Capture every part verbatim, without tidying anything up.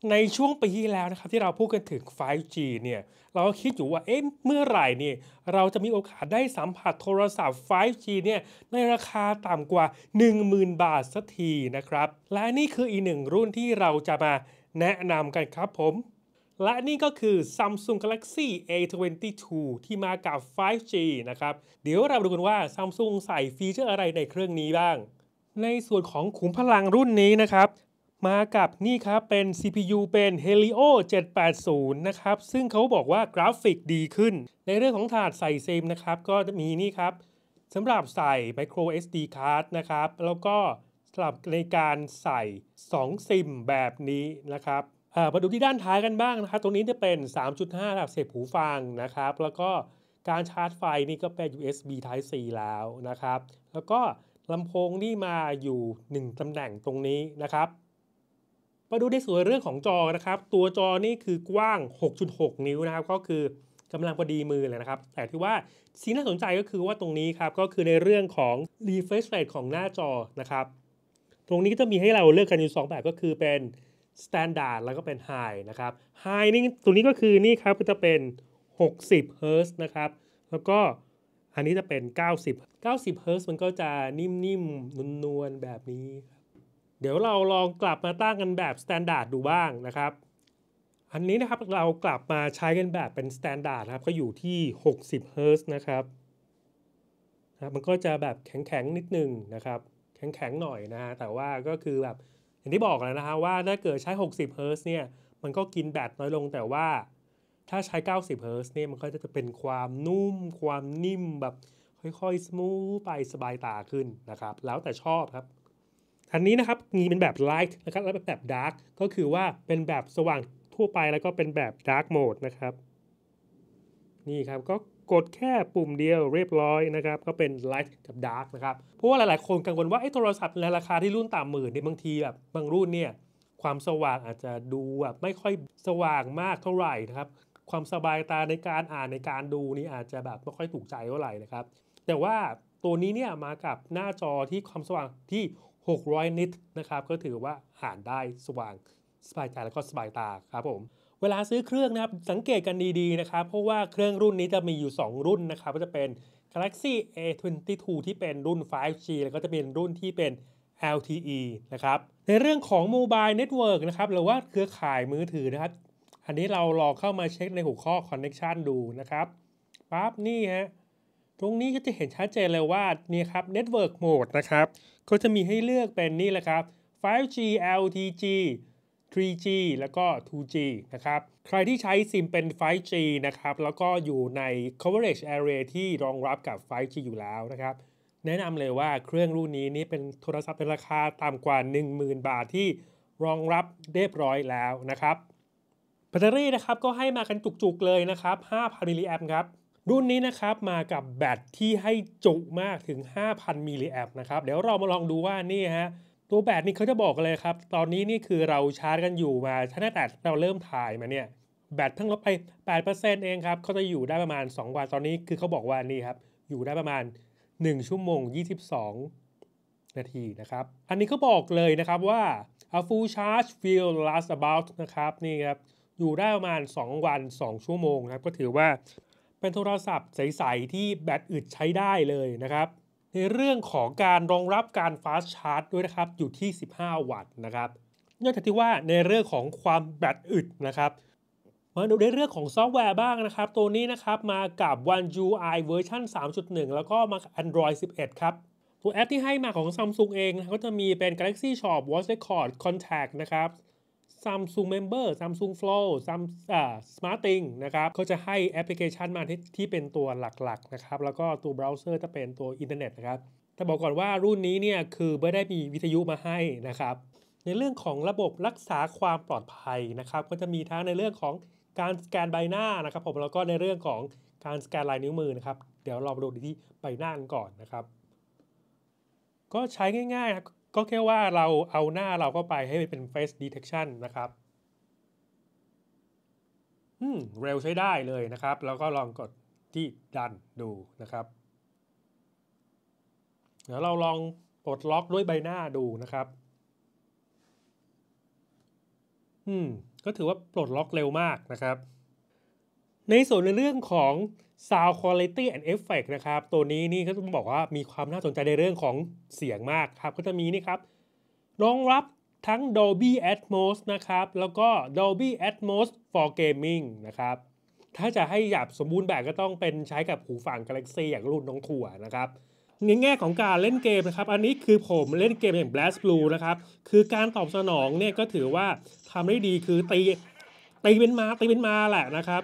ในช่วงปีที่แล้วนะครับที่เราพูดกันถึง ไฟว์ จี เนี่ยเราก็คิดอยู่ว่าเอ๊ะเมื่อไหร่เนี่ยเราจะมีโอกาสได้สัมผัสโทรศัพท์ ไฟว์ จี เนี่ยในราคาต่ำกว่า หนึ่งหมื่น บาทสักทีนะครับและนี่คืออีกหนึ่งรุ่นที่เราจะมาแนะนำกันครับผมและนี่ก็คือ Samsung Galaxy เอ ทเวนตี้ ทู ที่มากับ ไฟว์ จี นะครับเดี๋ยวเราดูกันว่า Samsung ใส่ฟีเจอร์อะไรในเครื่องนี้บ้างในส่วนของขุมพลังรุ่นนี้นะครับมากับนี่ครับเป็น ซี พี ยู เป็น Helio เจ็ดแปดศูนย์นะครับซึ่งเขาบอกว่ากราฟิกดีขึ้นในเรื่องของถาดใส่ซิมนะครับก็จะมีนี่ครับสำหรับใส่ Micro เอส ดี Card นะครับแล้วก็สำหรับในการใส่สองซิมแบบนี้นะครับมาดูที่ด้านท้ายกันบ้างนะครับตรงนี้จะเป็น สามจุดห้า สำหรับเสียบหูฟังนะครับแล้วก็การชาร์จไฟนี่ก็เป็น ยู เอส บี Type C แล้วนะครับแล้วก็ลำโพงนี่มาอยู่หนึ่งตำแหน่งตรงนี้นะครับมาดูในส่วนเรื่องของจอนะครับตัวจอนี่คือกว้าง หกจุดหก นิ้วนะครับก็คือกำลังพอดีมือเลยนะครับแต่ที่ว่าสิ่งน่าสนใจก็คือว่าตรงนี้ครับก็คือในเรื่องของ refresh rate ของหน้าจอนะครับตรงนี้ก็จะมีให้เราเลือกกันอยู่สองแบบก็คือเป็น standard แล้วก็เป็น high นะครับ high นี่ตรงนี้ก็คือนี่ครับก็จะเป็นหกสิบเฮิร์ตซ์นะครับแล้วก็อันนี้จะเป็นเก้าสิบ เก้าสิบเฮิร์ตซ์มันก็จะนิ่มๆนวลๆแบบนี้เดี๋ยวเราลองกลับมาตั้งกันแบบ standard ดูบ้างนะครับอันนี้นะครับเรากลับมาใช้กันแบบเป็น standard ครับก็อยู่ที่หกสิบเฮิร์ตซ์นะครับนะมันก็จะแบบแข็งๆนิดนึงนะครับแข็งๆหน่อยนะฮะแต่ว่าก็คือแบบอย่างที่บอกแล้วนะฮะว่าถ้าเกิดใช้หกสิบเฮิร์ตซ์เนี่ยมันก็กินแบตน้อยลงแต่ว่าถ้าใช้เก้าสิบเฮิร์ตซ์เนี่ยมันก็จะเป็นความนุ่มความนิ่มแบบค่อยๆสมูทไปสบายตาขึ้นนะครับแล้วแต่ชอบครับอันนี้นะครับมีเป็นแบบ Light นะครับแล้วแบบ Dark ก็คือว่าเป็นแบบสว่างทั่วไปแล้วก็เป็นแบบ Dark Mode นะครับนี่ครับก็กดแค่ปุ่มเดียวเรียบร้อยนะครับก็เป็น Light กับ Dark นะครับเพราะว่าหลายๆคนกังวลว่าไอ้โทรศัพท์ในราคาที่รุ่นต่ำหมื่นเนี่ยบางทีแบบบางรุ่นเนี่ยความสว่างอาจจะดูแบบไม่ค่อยสว่างมากเท่าไหร่นะครับความสบายตาในการอ่านในการดูนี่อาจจะแบบไม่ค่อยถูกใจเท่าไหร่นะครับแต่ว่าตัวนี้เนี่ยมากับหน้าจอที่ความสว่างที่หกร้อยนิตนะครับก็ถือว่าอ่านได้สว่างสบายใจแล้วก็สบายตาครับผมเวลาซื้อเครื่องนะครับสังเกตกันดีๆนะครับเพราะว่าเครื่องรุ่นนี้จะมีอยู่สองรุ่นนะครับก็จะเป็น Galaxy เอ ทเวนตี้ ทู ที่เป็นรุ่น ไฟว์ จี แล้วก็จะเป็นรุ่นที่เป็น แอล ที อี นะครับในเรื่องของ Mobile Network นะครับหรือว่าเครือข่ายมือถือนะครับอันนี้เราลองเข้ามาเช็คในหัวข้อ Connection ดูนะครับปั๊บนี่ฮะตรงนี้ก็จะเห็นชัดเจนเลยว่านี่ครับ Network Mode นะครับก็จะมีให้เลือกเป็นนี่แหละครับ ไฟว์ จี แอล ที จี ทรี จี แล้วก็ ทู จี นะครับใครที่ใช้ซิมเป็น ไฟว์ จี นะครับแล้วก็อยู่ใน coverage area ที่รองรับกับ ไฟว์ จี อยู่แล้วนะครับแนะนำเลยว่าเครื่องรุ่นนี้นี่เป็นโทรศัพท์เป็นราคาต่ำกว่า หนึ่งหมื่น บาทที่รองรับเรียบร้อยแล้วนะครับแบตเตอรี่นะครับก็ให้มากันจุกๆเลยนะครับ ห้าพัน มิลลิแอมป์ครับรุ่นนี้นะครับมากับแบตที่ให้จุมากถึง ห้าพัน มิลลิแอมป์นะครับเดี๋ยวเรามาลองดูว่านี่ฮะตัวแบตนี่เขาจะบอกเลยครับตอนนี้นี่คือเราชาร์จกันอยู่มาตั้งแต่เราเริ่มถ่ายมาเนี่ยแบตเพิ่งลดไป แปดเปอร์เซ็นต์ เองครับเขาจะอยู่ได้ประมาณสองวันตอนนี้คือเขาบอกว่านี่ครับอยู่ได้ประมาณหนึ่งชั่วโมงยี่สิบสองนาทีนะครับอันนี้เขาบอกเลยนะครับว่า a full charge will last about นะครับนี่ครับอยู่ได้ประมาณสองวันสองชั่วโมงครับก็ถือว่าเป็นโทรศัพท์ใสๆที่แบตอึดใช้ได้เลยนะครับในเรื่องของการรองรับการ fast charge ด้วยนะครับอยู่ที่สิบห้าวัตต์นะครับนอกจากที่ว่าในเรื่องของความแบตอึดนะครับมาดูในเรื่องของซอฟต์แวร์บ้างนะครับตัวนี้นะครับมากับ วัน ยู ไอ เวอร์ชัน สามจุดหนึ่ง แล้วก็มากับ Android สิบเอ็ด ครับตัวแอปที่ให้มาของ Samsung เองนะก็จะมีเป็น Galaxy Shop Watch Record Contact นะครับ Samsung Member Samsung Flow Sam อ่า SmartThings นะครับก็จะให้แอปพลิเคชันมาที่ที่เป็นตัวหลักๆนะครับแล้วก็ตัวเบราว์เซอร์จะเป็นตัวอินเทอร์เน็ตนะครับแต่บอกก่อนว่ารุ่นนี้เนี่ยคือไม่ได้มีวิทยุมาให้นะครับในเรื่องของระบบรักษาความปลอดภัยนะครับก็จะมีทั้งในเรื่องของการสแกนใบหน้านะครับผมแล้วก็ในเรื่องของการสแกนลายนิ้วมือนะครับเดี๋ยวเรามาดูที่ใบหน้ากันก่อนนะครับก็ใช้ง่ายๆก็แค่ว่าเราเอาหน้าเราเข้าไปให้เป็น face detection นะครับอืมเร็วใช้ได้เลยนะครับแล้วก็ลองกดที่ done ดูนะครับเดี๋ยวเราลองปลดล็อกด้วยใบหน้าดูนะครับอืมก็ถือว่าปลดล็อกเร็วมากนะครับในส่วนในเรื่องของ Sound Quality and Effect นะครับตัวนี้นี่ก็ต้องบอกว่ามีความน่าสนใจในเรื่องของเสียงมากครับก็จะมีนี่ครับรองรับทั้ง Dolby Atmos นะครับแล้วก็ Dolby Atmos for Gaming นะครับถ้าจะให้หยาบสมบูรณ์แบบก็ต้องเป็นใช้กับหูฟัง Galaxy อย่างรุ่นน้องถั่วนะครับในแง่ของการเล่นเกมนะครับอันนี้คือผมเล่นเกมอย่าง Blast Blue นะครับคือการตอบสนองเนี่ยก็ถือว่าทำได้ดีคือตีตีเป็นมาตีเป็นมาแหละนะครับ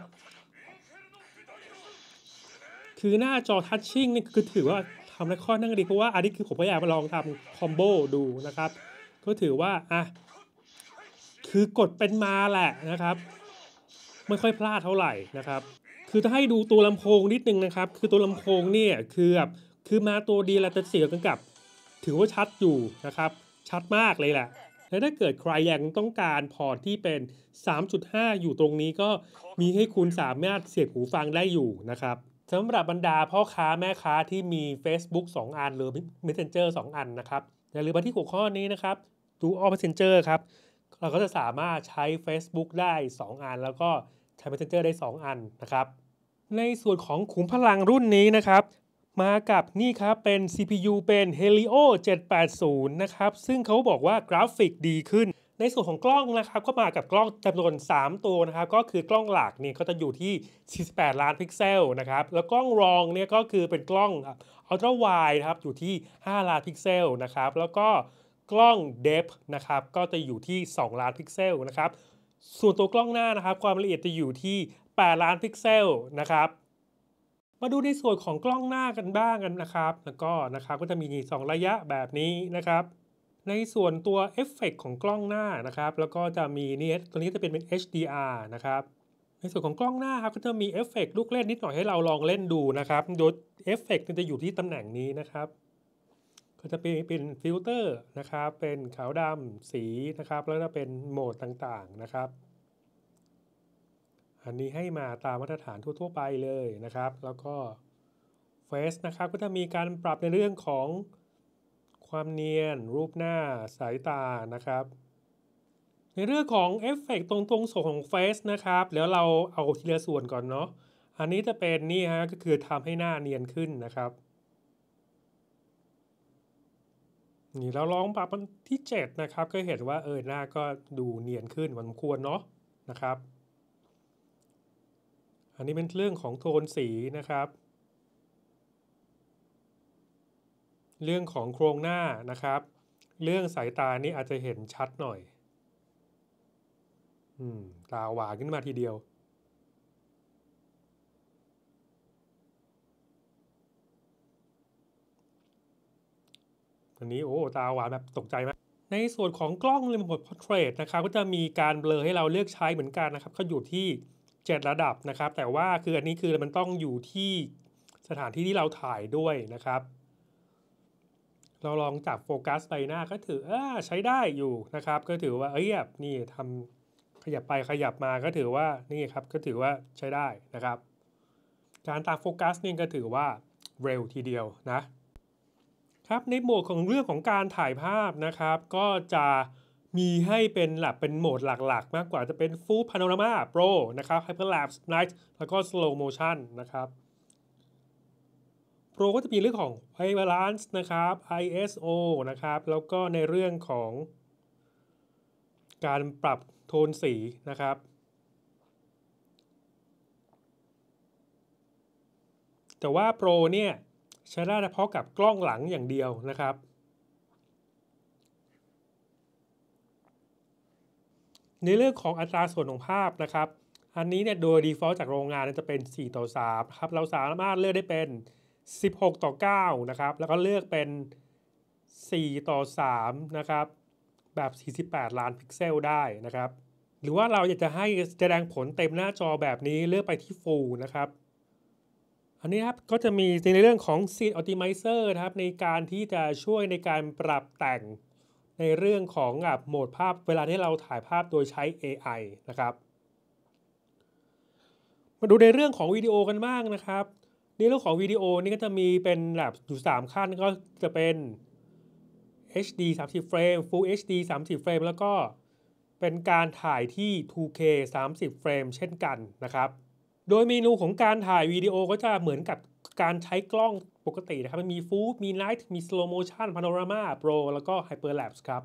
คือหน้าจอทัชชิ่งนี่คือถือว่าทำได้ค่อนข้างดีเพราะว่าอันนี้คือผมพยายามมาลองทำคอมโบดูนะครับก็ถือว่าอ่ะคือกดเป็นมาแหละนะครับไม่ค่อยพลาดเท่าไหร่นะครับคือถ้าให้ดูตัวลำโพงนิดนึงนะครับคือตัวลำโพงเนี่ยคือแบบคือมาตัวดีแล้วแต่เสียงกันกับถือว่าชัดอยู่นะครับชัดมากเลยแหละและถ้าเกิดใครยังต้องการพอร์ตที่เป็น สามจุดห้า อยู่ตรงนี้ก็มีให้คุณสามารถเสียบหูฟังได้อยู่นะครับสำหรับบรรดาพ่อค้าแม่ค้าที่มี Facebook สอง อันหรือ Messenger สอง อันนะครับอย่าลืมมาที่หัวข้อนี้นะครับ Dual Messenger ครับเราก็จะสามารถใช้ Facebook ได้สอง อันแล้วก็ใช้ Messenger ได้สองอันนะครับในส่วนของขุมพลังรุ่นนี้นะครับมากับนี่ครับเป็น ซี พี ยู เป็น Helio เจ็ดแปดศูนย์นะครับซึ่งเขาบอกว่ากราฟิกดีขึ้นในส่วนของกล้องนะครับก็มากับกล้องจำนวนสามตัวนะครับก็คือกล้องหลักนี่ก็จะอยู่ที่สี่สิบแปดล้านพิกเซลนะครับแล้วกล้องรองเนี่ยก็คือเป็นกล้องอัลตร้าไวด์นะครับอยู่ที่ห้าล้านพิกเซลนะครับแล้วก็กล้อง Depth นะครับก็จะอยู่ที่สองล้านพิกเซลนะครับส่วนตัวกล้องหน้านะครับความละเอียดจะอยู่ที่แปดล้านพิกเซลนะครับมาดูในส่วนของกล้องหน้ากันบ้างกันนะครับแล้วก็นะครับก็จะมีสองระยะแบบนี้นะครับในส่วนตัวเอฟเฟกต์ของกล้องหน้านะครับแล้วก็จะมีนี่ตัวนี้จะเป็นเป็น เอช ดี อาร์ นะครับในส่วนของกล้องหน้าครับก็จะมีเอฟเฟกต์ลูกเล่นนิดหน่อยให้เราลองเล่นดูนะครับโดยเอฟเฟกต์จะอยู่ที่ตำแหน่งนี้นะครับก็จะเป็นเป็นฟิลเตอร์นะครับเป็นขาวดำสีนะครับแล้วก็เป็นโหมดต่างๆนะครับอันนี้ให้มาตามมาตรฐานทั่วๆไปเลยนะครับแล้วก็เฟซนะครับก็จะมีการปรับในเรื่องของความเนียนรูปหน้าสายตานะครับในเรื่องของเอฟเฟกต์ตรงตรงส่วนของเฟซนะครับแล้วเราเอาทีละส่วนก่อนเนาะอันนี้จะเป็นนี่ฮะก็คือทำให้หน้าเนียนขึ้นนะครับนี่เราลองปรับมันที่เจ็ดนะครับก็เห็นว่าเออหน้าก็ดูเนียนขึ้นพอสมควรเนาะนะครับอันนี้เป็นเรื่องของโทนสีนะครับเรื่องของโครงหน้านะครับเรื่องสายตานี่อาจจะเห็นชัดหน่อยอืมตาหวานขึ้นมาทีเดียวอันนี้โอ้ตาหวานแบบตกใจมากในส่วนของกล้องในโหมด Portrait นะครับก็จะมีการเบลอให้เราเลือกใช้เหมือนกันนะครับก็อยู่ที่เจ็ดระดับนะครับแต่ว่าคืออันนี้คือมันต้องอยู่ที่สถานที่ที่เราถ่ายด้วยนะครับเราลองจับโฟกัสใบหน้าก็ถือเออใช้ได้อยู่นะครับก็ถือว่าเอ้ยแบบนี่ทำขยับไปขยับมาก็ถือว่านี่ครับก็ถือว่าใช้ได้นะครับการตามโฟกัสนี่ก็ถือว่าเร็วทีเดียวนะครับในโหมดของเรื่องของการถ่ายภาพนะครับก็จะมีให้เป็นหลักเป็นโหมดหลักๆมากกว่าจะเป็น Full Panorama Pro นะครับ Hyperlapse Night แล้วก็ Slow Motion นะครับ Pro ก็จะมีเรื่องของ White Balance นะครับ ไอ เอส โอ นะครับแล้วก็ในเรื่องของการปรับโทนสีนะครับแต่ว่า Pro เนี่ยใช้ได้เฉพาะกับกล้องหลังอย่างเดียวนะครับในเรื่องของอัตราส่วนของภาพนะครับอันนี้เนี่ยโดย default จากโรงงานจะเป็นสี่ต่อสามครับเราสามารถเลือกได้เป็นสิบหกต่อเก้านะครับแล้วก็เลือกเป็นสี่ต่อสามนะครับแบบสี่สิบแปดล้านพิกเซลได้นะครับหรือว่าเราอยากจะให้แสดงผลเต็มหน้าจอแบบนี้เลือกไปที่ Full นะครับอันนี้ครับก็จะมีในเรื่องของ Scene Optimizer นะครับในการที่จะช่วยในการปรับแต่งในเรื่องของโหมดภาพเวลาที่เราถ่ายภาพโดยใช้ เอ ไอ นะครับมาดูในเรื่องของวิดีโอกันบ้างนะครับในเรื่องของวิดีโอนี่ก็จะมีเป็นแบบอยู่สามขั้นก็จะเป็น เอช ดี สามสิบเฟรม Full เอช ดี สามสิบเฟรมแล้วก็เป็นการถ่ายที่ ทู เค สามสิบ เฟรมเช่นกันนะครับโดยเมนูของการถ่ายวิดีโอก็จะเหมือนกับการใช้กล้องปกตินะครับมันมีฟูฟมีไนท์มีสโลโมชันพาโนรามาโปรแล้วก็ไฮเปอร์แลปส์ครับ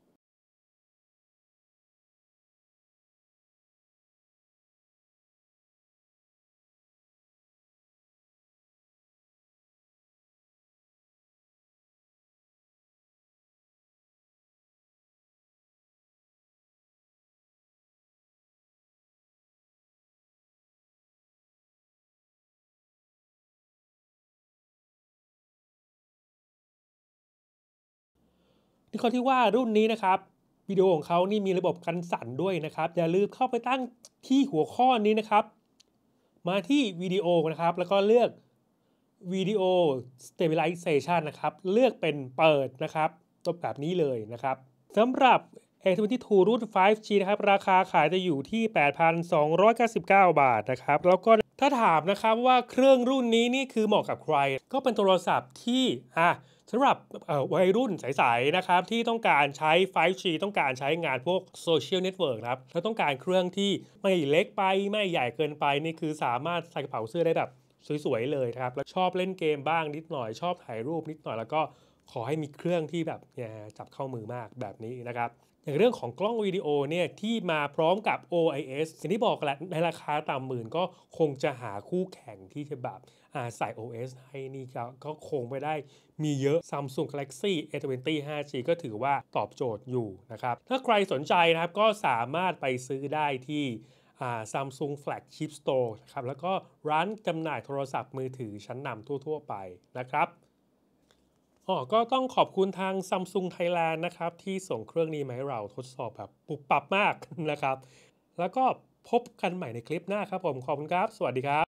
ที่เขาที่ว่ารุ่นนี้นะครับวิดีโอของเขานี่มีระบบกันสั่นด้วยนะครับอย่าลืมเข้าไปตั้งที่หัวข้อนี้นะครับมาที่วิดีโอนะครับแล้วก็เลือก Video Stabilization นะครับเลือกเป็นเปิดนะครับตัวแบบนี้เลยนะครับสำหรับ เอ ยี่สิบสอง รุ่น ไฟว์ จี นะครับราคาขายจะอยู่ที่ แปดพันสองร้อยเก้าสิบเก้า บาทนะครับแล้วก็ถ้าถามนะครับว่าเครื่องรุ่นนี้นี่คือเหมาะกับใครก็เป็นโทรศัพท์ที่อ่ะสำหรับวัยรุ่นใสๆนะครับที่ต้องการใช้ ไฟว์ จี ต้องการใช้งานพวกโซเชียลเน็ตเวิร์กครับแล้วต้องการเครื่องที่ไม่เล็กไปไม่ใหญ่เกินไปนี่คือสามารถใส่กระเป๋าเสื้อได้แบบสวยๆเลยครับแล้วชอบเล่นเกมบ้างนิดหน่อยชอบถ่ายรูปนิดหน่อยแล้วก็ขอให้มีเครื่องที่แบบเนี่ยจับเข้ามือมากแบบนี้นะครับอย่างเรื่องของกล้องวิดีโอเนี่ยที่มาพร้อมกับ โอ ไอ เอส อย่างที่บอกกันแหละในราคาต่ำหมื่นก็คงจะหาคู่แข่งที่จะแบบใส่ โอ เอส ให้นี่ก็คงไปได้มีเยอะ Samsung Galaxy เอ ยี่สิบ ไฟว์ จี ก็ถือว่าตอบโจทย์อยู่นะครับถ้าใครสนใจนะครับก็สามารถไปซื้อได้ที่Samsung Flagship Store นะครับแล้วก็ร้านจำหน่ายโทรศัพท์มือถือชั้นนำทั่วๆไปนะครับอ๋อก็ต้องขอบคุณทาง Samsung Thailand นะครับที่ส่งเครื่องนี้มาให้เราทดสอบแบบปุบปับมากนะครับแล้วก็พบกันใหม่ในคลิปหน้าครับผมขอบคุณครับสวัสดีครับ